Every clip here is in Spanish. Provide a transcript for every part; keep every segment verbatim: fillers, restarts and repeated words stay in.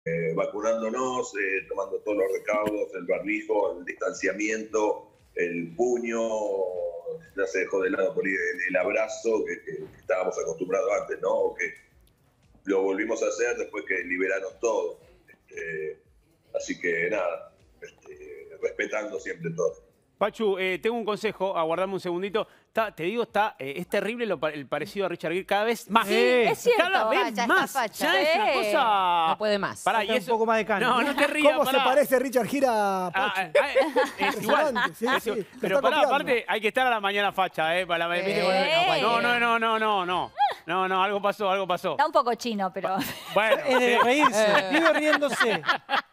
eh, vacunándonos, eh, tomando todos los recaudos, el barbijo, el distanciamiento, el puño, ya se dejó de lado por ahí el, el abrazo que, que, que estábamos acostumbrados antes, ¿no? O que lo volvimos a hacer después que liberaron todo. Este, así que nada, este, respetando siempre todo. Pachu, eh, tengo un consejo, aguardame un segundito. Está, te digo, está, eh, es terrible lo, el parecido a Richard Gere cada vez más. Sí, es cierto. Cada vez Ah, ya más. está facha. Ya es una Eh. cosa... No puede más. Pará, Falta y un eso... poco más de carne. No, no te rías, ¿Cómo pará. se parece Richard Gere a Pachu? Ah, ah, es igual. Impresionante, sí, Es sí, igual. lo Pero está pará, copiando. aparte hay que estar a la mañana facha, ¿eh? Para la... Eh. No, no, no, no, no, no. No, no, algo pasó, algo pasó. Está un poco chino, pero... Bueno, Es de sí. reírse, vive riéndose.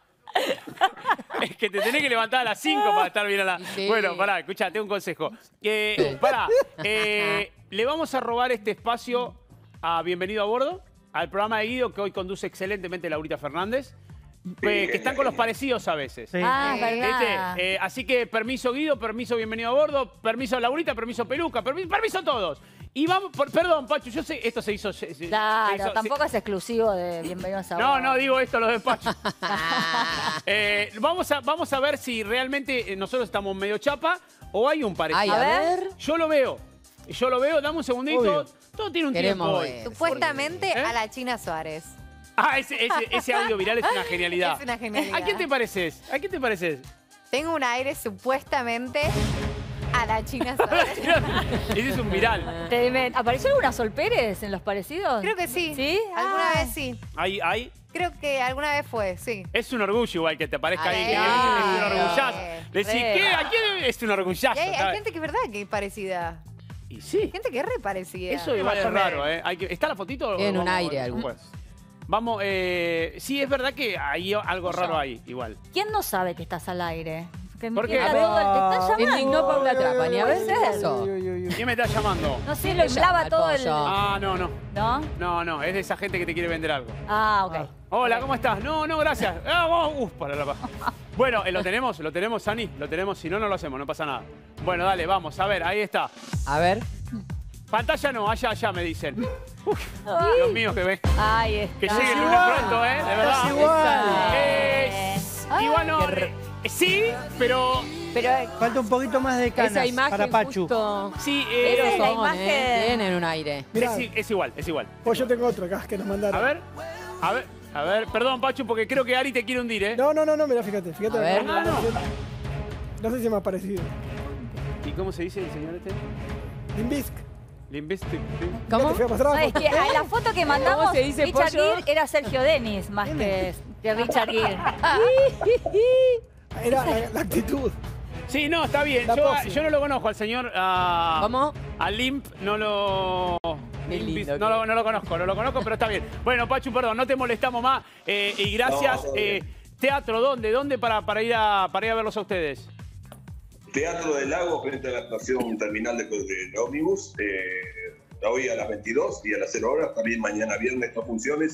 Es que te tenés que levantar a las cinco para estar bien a la... Sí. Bueno, pará, escuchá, tengo un consejo. Eh, pará, eh, le vamos a robar este espacio a Bienvenido a Bordo, al programa de Guido que hoy conduce excelentemente Laurita Fernández, eh, que están con los parecidos a veces. Sí. Ah, Eh, verdad. ¿Viste? Eh, así que permiso Guido, permiso Bienvenido a Bordo, permiso Laurita, permiso Peluca, permiso, permiso a todos. Y vamos, por, perdón, Pachu, yo sé, esto se hizo... Se, se- Claro, se hizo- tampoco es exclusivo de Bienvenidos a No, Bordo. no, digo esto, lo de Pachu. Eh, vamos, a, vamos a ver si realmente eh, nosotros estamos medio chapa o hay un parecido. Ay, A a ver. ver. Yo lo veo. Yo lo veo, dame un segundito. Obvio. Todo tiene un Queremos tiempo hoy. ver. Supuestamente ¿Eh? a la China Suárez. Ah, ese, ese, ese audio viral es una genialidad. Es una genialidad. ¿A quién te pareces? ¿A quién te pareces? Tengo un aire supuestamente a la China Suárez. Ese es un viral. ¿Te- me- ¿Apareció alguna Sol Pérez en los parecidos? Creo que sí. ¿Sí? Alguna Ah. vez sí. Ahí, ahí. Creo que alguna vez fue, sí. Es un orgullo igual que te aparezca Ay, ahí. Que ay, es un ay, orgullazo. ay. Decís, Re. ¿qué? ¿A quién? Es un orgullazo. Y hay, hay ¿sabes? gente que es verdad que es parecida. Y sí. Hay gente que es re parecida. Eso igual es raro, ¿eh? Hay que, ¿está la fotito? o Tiene un vamos aire algo. después? Vamos, eh, sí, es verdad que hay algo raro ahí, igual. ¿Quién no sabe que estás al aire? Que ¿Por que qué? está todo el- te está Se llamando. indignó Paula Trapani. A ver, Puede ¿qué ser. pasó? Uy, uy, uy, uy. ¿Quién me está llamando? No sé, Lo lo llama emblaba el todo el... pollo. Ah, no, no. ¿No? No, no, es de esa gente que te quiere vender algo. Ah, ok. Hola, ¿cómo estás? No, no, gracias. Ah, vos, uf, para la paz. Bueno, eh, lo tenemos, lo tenemos, Sani. Lo tenemos, si no, no lo hacemos, no pasa nada. Bueno, dale, vamos, a ver, ahí está. A ver. Pantalla no, allá, allá, me dicen. Uf, Dios mío, que ve. Ahí está. Que llegue el lunes igual. pronto, ¿eh? De verdad. Es igual. Eh, y bueno, eh, sí, pero... Pero Falta un poquito más de canas Esa imagen para Pachu. justo... Sí, Esa eh, es la son, imagen. ¿eh? Tienen un aire. Mirá, es, es igual, es igual. pues yo tengo otro acá que nos mandaron. A ver, a ver, a ver. Perdón, Pachu, porque creo que Ari te quiere hundir, ¿eh? No, no, no, no, mira, fíjate, fíjate. A ver. No, Ah, no. no sé si me ha parecido. ¿Y cómo se dice el señor este? Limbisk. Limbistic. ¿Cómo? Te fui a mostrar No, la es foto. que a la foto que mandamos, ¿Cómo se dice, Richard pollo? Gere era Sergio Denis más que, que Richard Gere. Era la, la actitud. Sí, no, está bien. La Yo, pose. yo no lo conozco al señor. A, ¿Cómo? A Limp no lo. Qué Limp lindo no, que- lo, no lo conozco, no lo conozco, pero está bien. Bueno, Pachu, perdón, no te molestamos más. eh, y gracias. No, todo Eh, bien. teatro, ¿dónde? ¿Dónde para, para, ir a, para ir a verlos a ustedes? Teatro del Lago, frente a la estación terminal de, de ómnibus. Eh, hoy a las veintidós y a las cero horas. También mañana viernes, dos funciones.